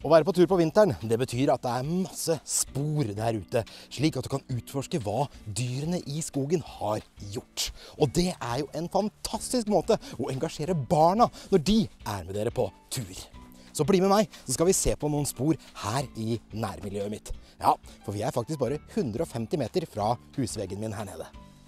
Å være på tur på vinteren, det betyr at det er masse spor der ute, slik at du kan utforske hva dyrene i skogen har gjort. Og det er jo en fantastisk måte å engasjere barna når de er med dere på tur. Så bli med meg, så skal vi se på noen spor her i nærmiljøet mitt. Ja, for vi er faktisk bare 150 meter fra husveggen min her nede.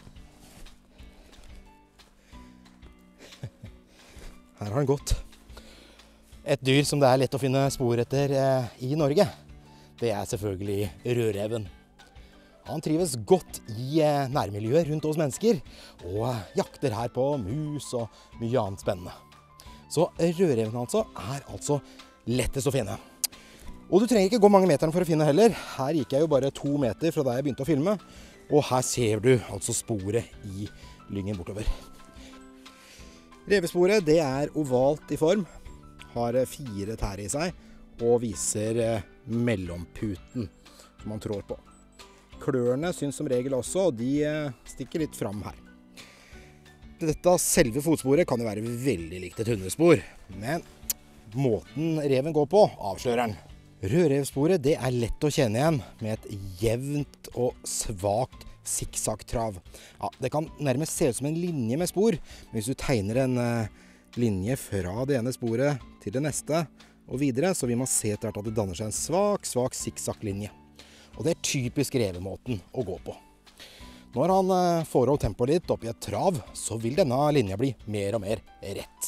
Her har den gått. Et dyr som det er lett å finne spor etter i Norge, det er selvfølgelig rødreven. Han trives godt i nærmiljøet rundt oss mennesker, og jakter her på mus og mye annet spennende. Så rødreven er altså lettest å finne. Og du trenger ikke gå mange meterne for å finne heller. Her gikk jeg jo bare 2 meter fra da jeg begynte å filme, og her ser du altså sporet i lyngen bortover. Revesporet det er ovalt i form, har 4 tær i seg og viser mellomputen som man trår på. Klørne synes som regel også, og de stikker litt fram her. Dette selve fotsporet kan jo være veldig likt et hundespor, men måten reven går på avslører den. Rødrevsporet det er lett å kjenne igjen med et jevnt og svakt sikksakk-trav. Ja, det kan nærmest se ut som en linje med spor, men hvis du tegner en linje fra det ene sporet til det neste og videre, så vil man se etter hvert at det danner seg en svak sikksakk-linje. Og det er typisk revemåten å gå på. Når han får opp tempoet litt opp i et trav, så vil denne linja bli mer og mer rett.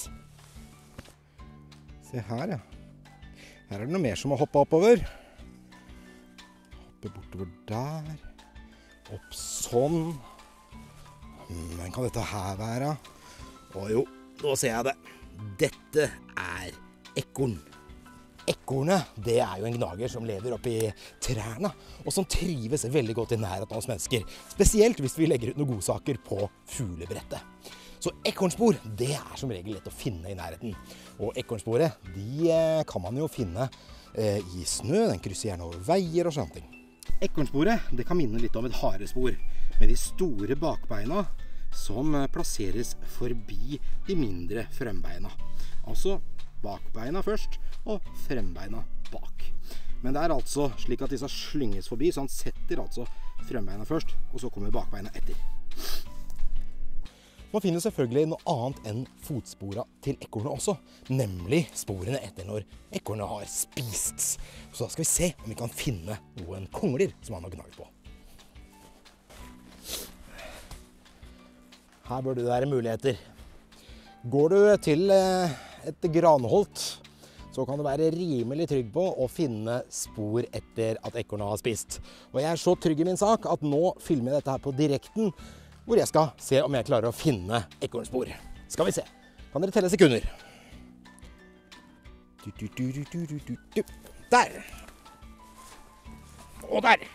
Se her, ja. Her er det noe mer som må hoppe oppover. Hoppe bortover der. Opp sånn. Men kan dette her være? Å jo, nå ser jeg det. Dette er ekorn. Ekornet, det er jo en gnager som lever oppe i trærne, og som trives veldig godt i nærheten av oss mennesker. Spesielt hvis vi legger ut noen godsaker på fuglebrettet. Så ekornspor, det er som regel lett å finne i nærheten. Og ekornsporet, de kan man jo finne i snø, den krysser gjerne over veier og sånne ting. Ekornsporet, det kan minne litt om et harespor, med de store bakbeina som plasseres forbi de mindre frembeina. Altså bakbeina først, og frembeina bak. Men det er altså slik at disse slynges forbi, så han setter altså frembeina først, og så kommer bakbeina etter. Man finner selvfølgelig noe annet enn fotspora til ekornet også, nemlig sporene etter når ekornet har spist. Så da skal vi se om vi kan finne noen kongler som han har gnaget på. Her bør det være muligheter. Går du til et granholt, så kan du være rimelig trygg på å finne spor etter at ekornet har spist. Og jeg er så trygg i min sak at nå filmer jeg dette her på direkten, hvor jeg skal se om jeg klarer å finne ekornspor. Skal vi se. Kan dere telle sekunder? Der! Og der!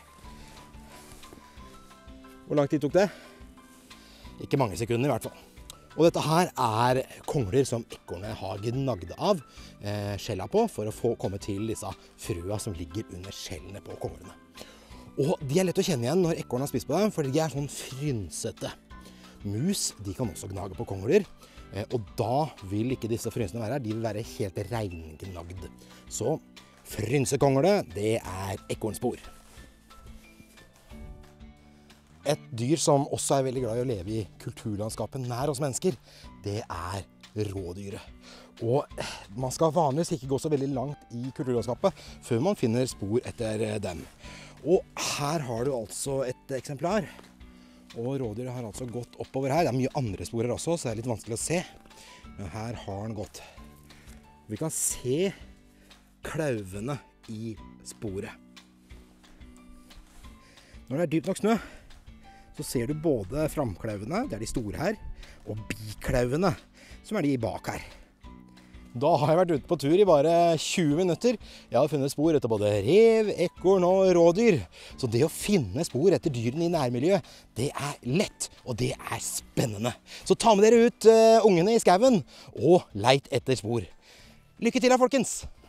Hvor lang tid tok det? Ikke mange sekunder i hvert fall. Og dette her er kongler som ekornet har gnagd av skjella på for å komme til disse frøa som ligger under skjellene på konglene. Og de er lett å kjenne igjen når ekornet har spist på dem, for de er sånn frynsete. Mus, de kan også gnage på kongler, og da vil ikke disse frynsene være her, de vil være helt reingnagd. Så frynsekongle, det er ekornspor. Et dyr som også er veldig glad i å leve i kulturlandskapet nær oss mennesker, det er rådyret. Og man skal vanligvis ikke gå så veldig langt i kulturlandskapet før man finner spor etter dem. Og her har du altså et eksemplar. Og rådyret har altså gått oppover her. Det er mye andre sporer også, så det er litt vanskelig å se. Men her har den gått. Vi kan se klauvene i sporet. Når det er dypt nok snø, så ser du både framklauvene, det er de store her, og biklauvene, som er de bak her. Da har jeg vært ute på tur i bare 20 minutter. Jeg har funnet spor etter både rev, ekorn og rådyr. Så det å finne spor etter dyrene i nærmiljøet, det er lett, og det er spennende. Så ta med dere ut ungene i skauen, og leit etter spor. Lykke til da, folkens!